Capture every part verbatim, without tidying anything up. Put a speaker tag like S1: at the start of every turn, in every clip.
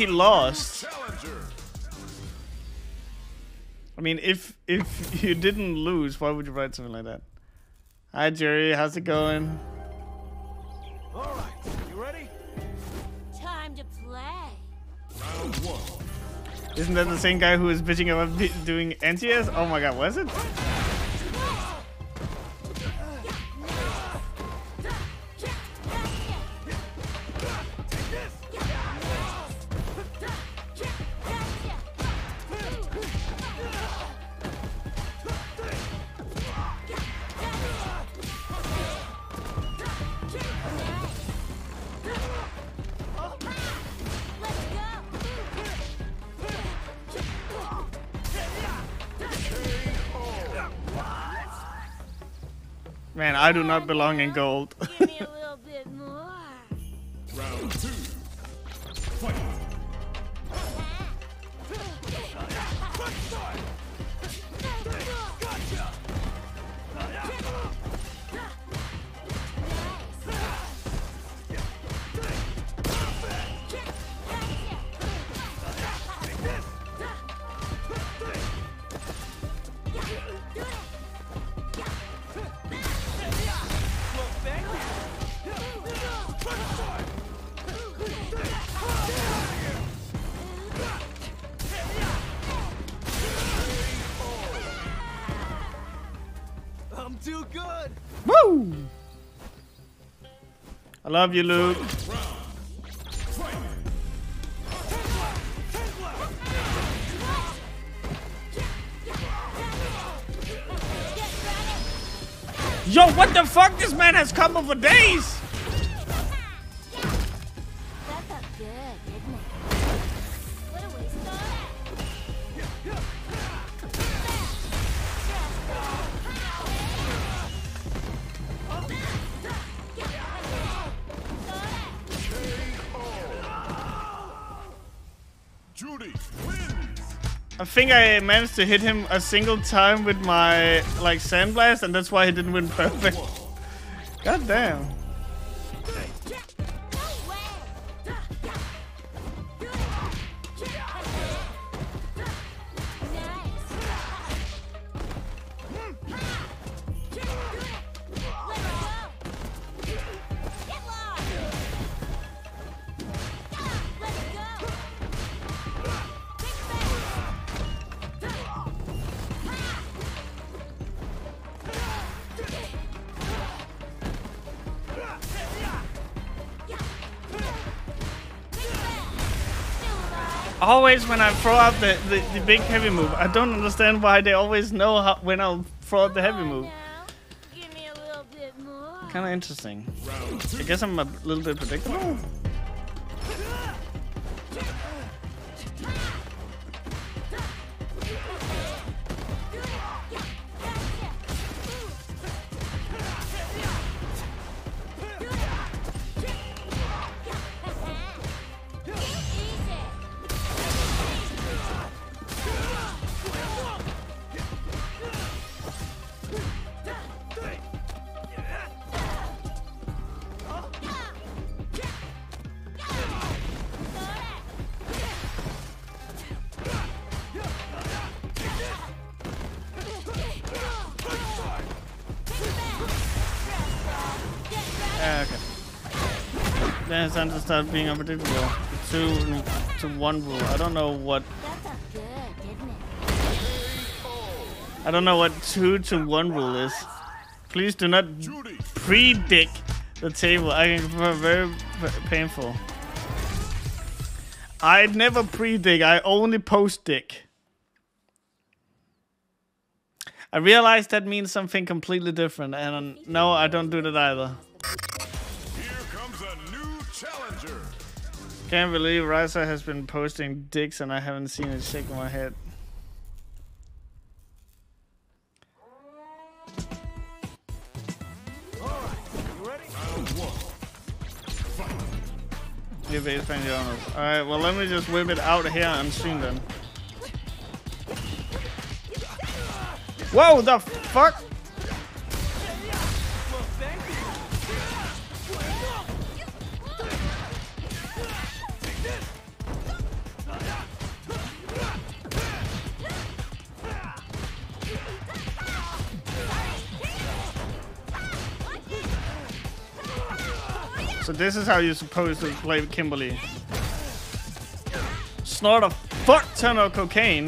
S1: he lost. I mean, if if you didn't lose, why would you write something like that? Hi Jerry, how's it going?
S2: All right, you ready?
S3: Time to play.
S2: Round one.
S1: Isn't that the same guy who was bitching about doing anti-air? Oh my god, was it? Man, I do not belong in gold.
S3: Give me a little bit more.
S2: Round two. Fight. Gotcha. I'm too good.
S1: Woo! I love you, Luke. Yo, what the fuck? This man has combo for days.
S3: That felt good, didn't it? What a waste of
S2: Judy wins.
S1: I think I managed to hit him a single time with my like sandblast, and that's why he didn't win perfect. God damn. Always when I throw out the, the, the big heavy move, I don't understand why they always know how, when I'll throw out the heavy move.
S3: Give me a little bit more.
S1: Kind of interesting. I guess I'm a little bit predictable. Uh, okay. Then it's time to start being unpredictable. Two to one rule. I don't know what.
S3: That felt good, didn't it?
S1: I don't know what two to one rule is. Please do not pre-dick the table. I can prefer very painful. I never pre-dick. I only post-dick. I realize that means something completely different, and no, I don't do that either.
S2: Here comes a new challenger.
S1: Can't believe Riiser has been posting dicks and I haven't seen it shaking my head.
S2: Alright, you ready? Round one. Fight.
S1: Your base fan your honors. Alright, well let me just whip it out here and stream then. Whoa, the fuck? So this is how you're supposed to play Kimberly. Snort a fuck ton of cocaine.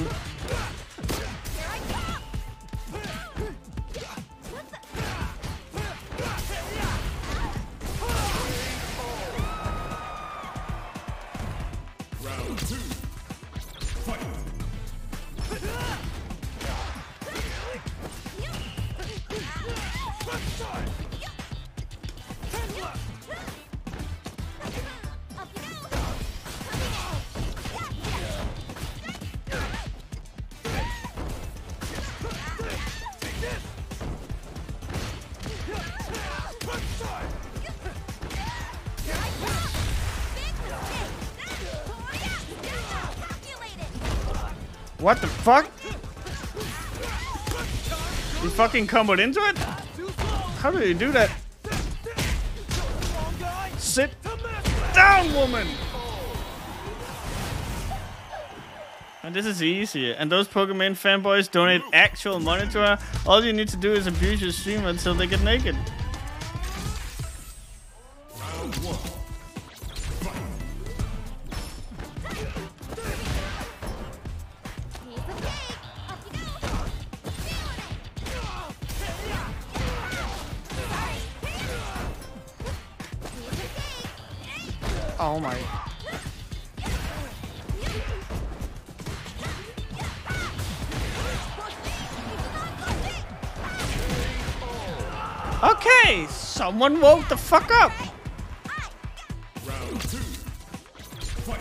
S1: What the fuck? You fucking comboed into it? How do you do that? Sit down, woman! And this is easy. And those Pokemon fanboys donate actual money to her. All you need to do is abuse your streamer until they get naked. Oh my. Okay, someone woke the fuck up.
S2: Round two. Fight.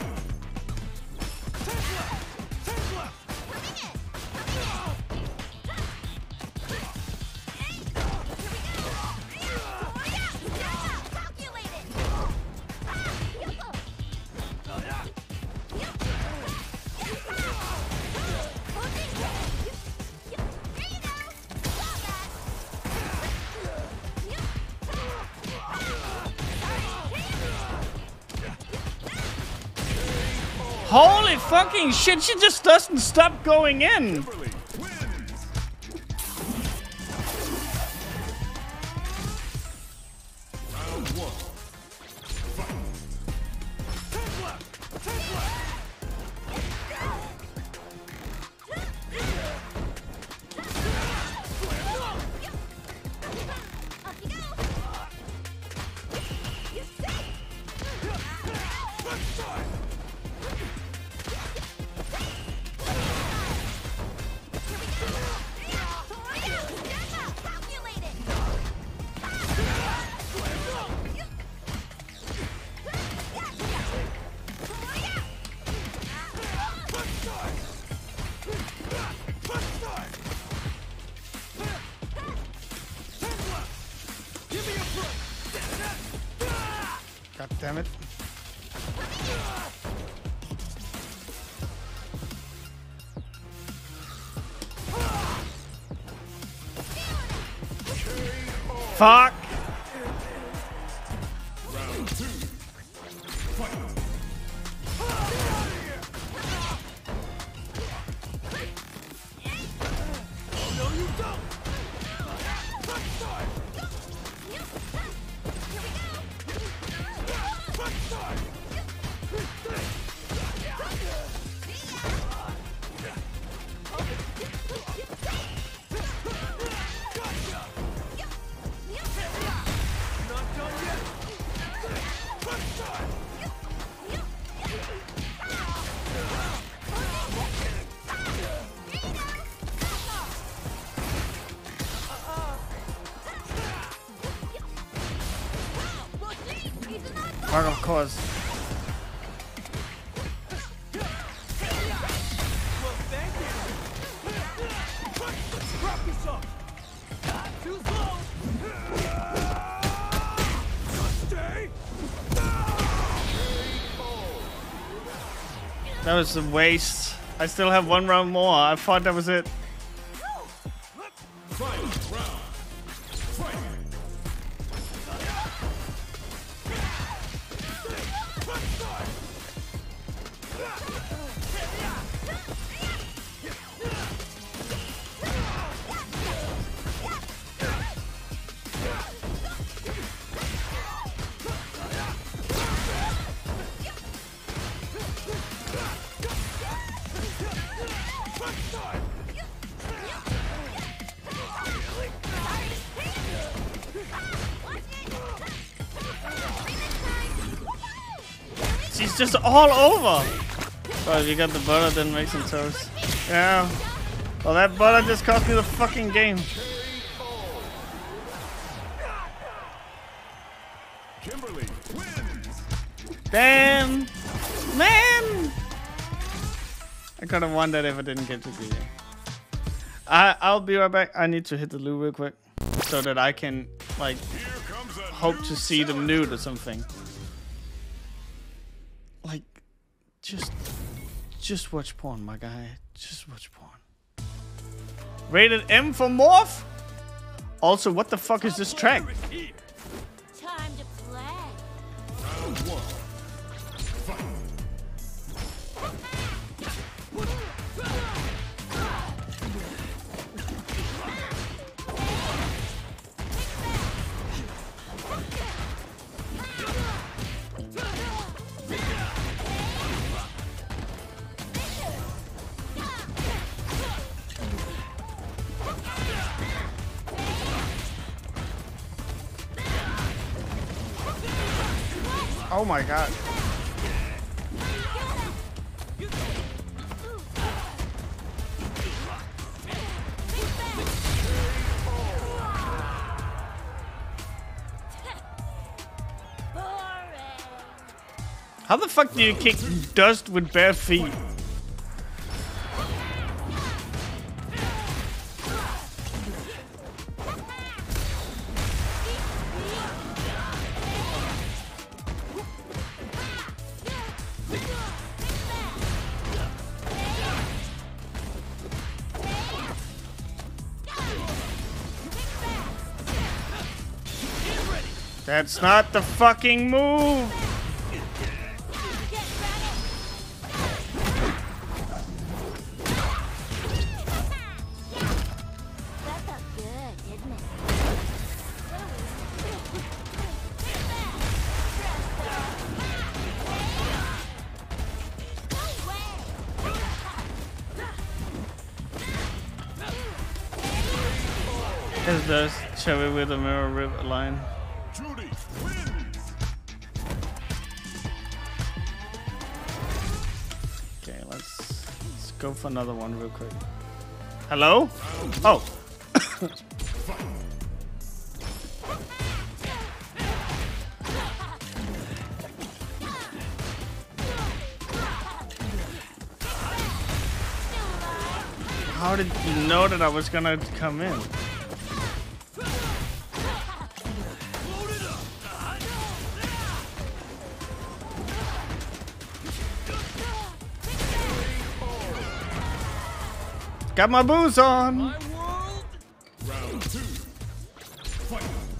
S1: Holy fucking shit, she just doesn't stop going in. God damn it. Fuck.
S2: Round two. Fight. Oh, no, you don't.
S1: Fuck, of course. That was a waste. I still have one round more. I thought that was it.
S2: Fight round. Fight.
S1: she's just all over. Oh, you got the butter, then make some toast. Yeah. Well, that butter just cost me the fucking game.
S2: Kimberly wins.
S1: Damn, man! I could have won that if I didn't get to the game. I I'll be right back. I need to hit the loo real quick so that I can like hope to see the nude or something. Like, just just watch porn, my guy. Just watch porn. Rated M for Morph. Also, what the fuck is this track?
S3: Time to play.
S2: Round one. Fight.
S1: Oh my god. How the fuck do you kick dust with bare feet? That's not the fucking move!
S3: That felt good, didn't it?
S1: Is this Chevy with a mirror rip line?
S2: Judy wins.
S1: Okay, let's let's go for another one real quick. Hello? Oh. How did you know that I was gonna come in? Got my boots on.
S2: My world. Round two. Fight.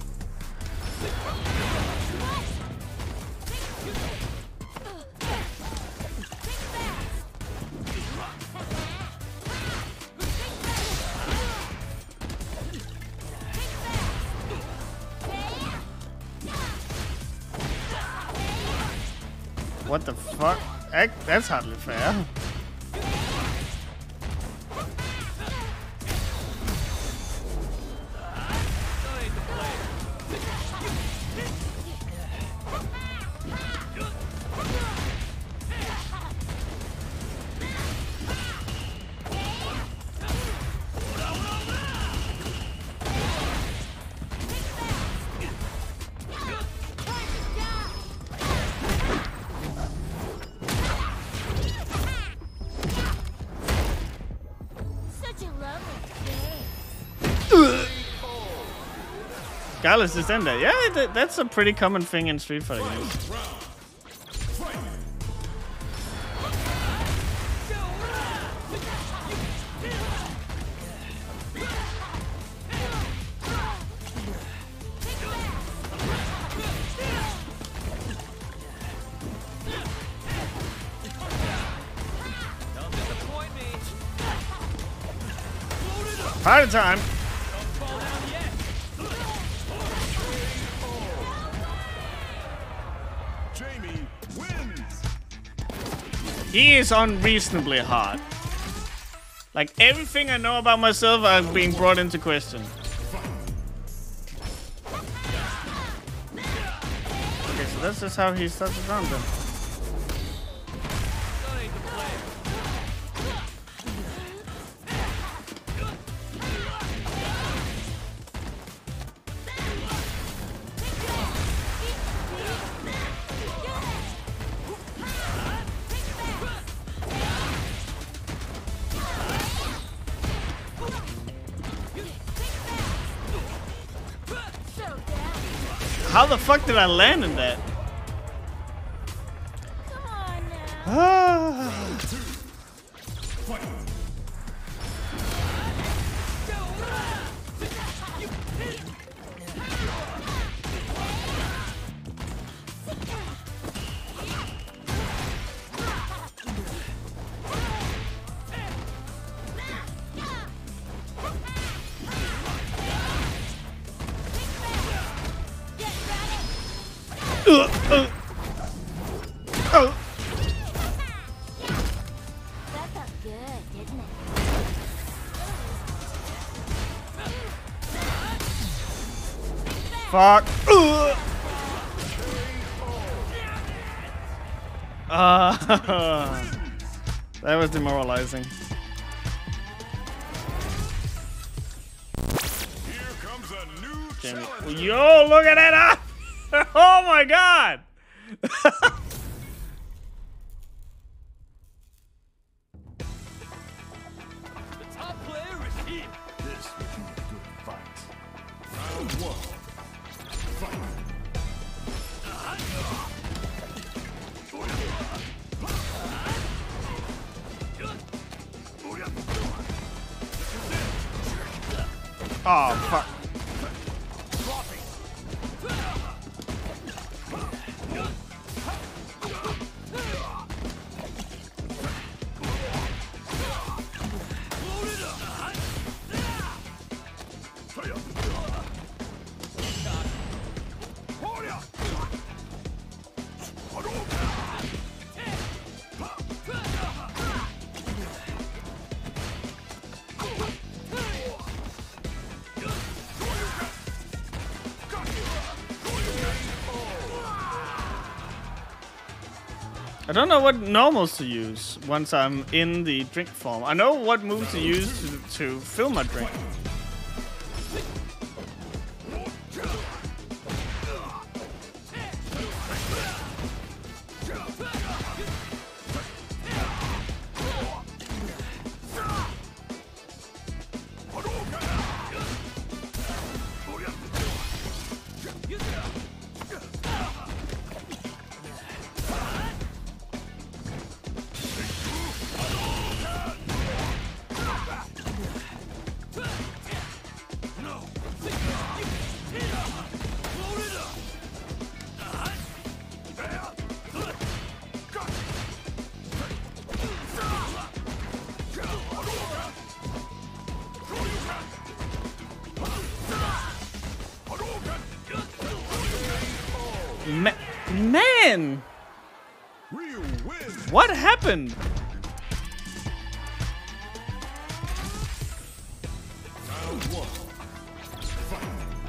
S1: What the fuck? That, that's hardly fair. Gallus is in there. Yeah, th that's a pretty common thing in Street Fighter games. Party time! He is unreasonably hard. Like, everything I know about myself are being brought into question. Okay, so that's just how he starts the round then. How the fuck did I land in that?
S3: Come on now.
S1: Ah. Uh, uh. Oh.
S3: That felt good, didn't it?
S1: Fuck. Uh. Uh, that was demoralizing.
S2: Here comes a new
S1: Damn
S2: challenger.
S1: it. Yo, look at that! Oh my god!
S2: The top player is here. This will be a good fight. Round one. Fight.
S1: Oh fuck. I don't know what normals to use once I'm in the drink form. I know what moves to use to, to fill my drink. Ma man!
S2: Ryu wins.
S1: What happened?
S2: Round one. Fight.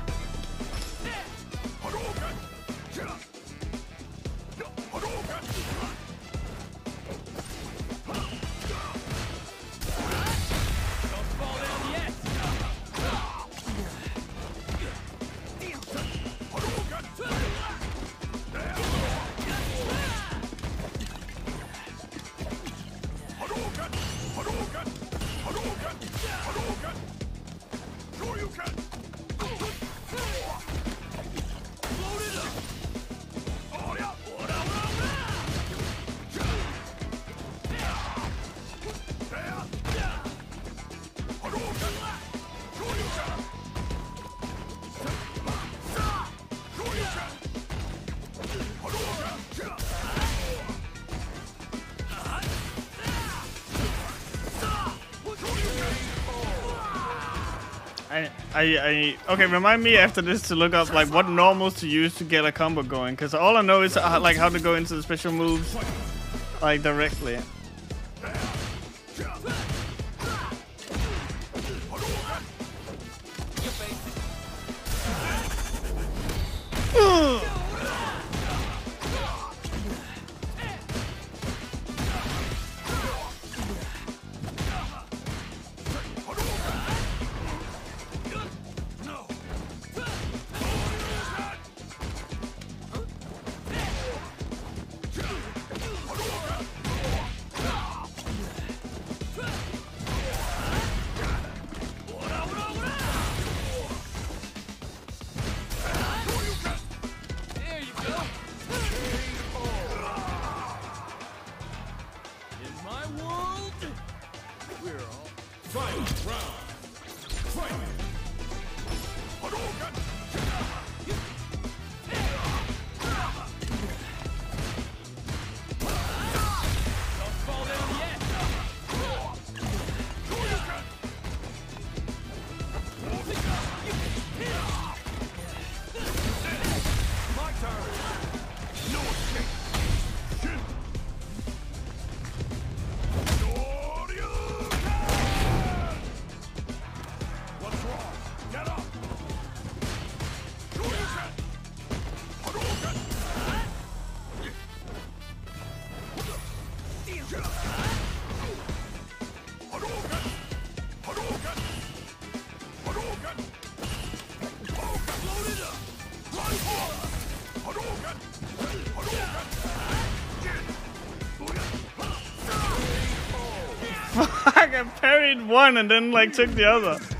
S2: Hadouken. Hadouken. Don't fall down yet.
S1: I, I, I, okay, remind me after this to look up like what normals to use to get a combo going, because all I know is uh, like how to go into the special moves like directly. I parried one and then like took the other.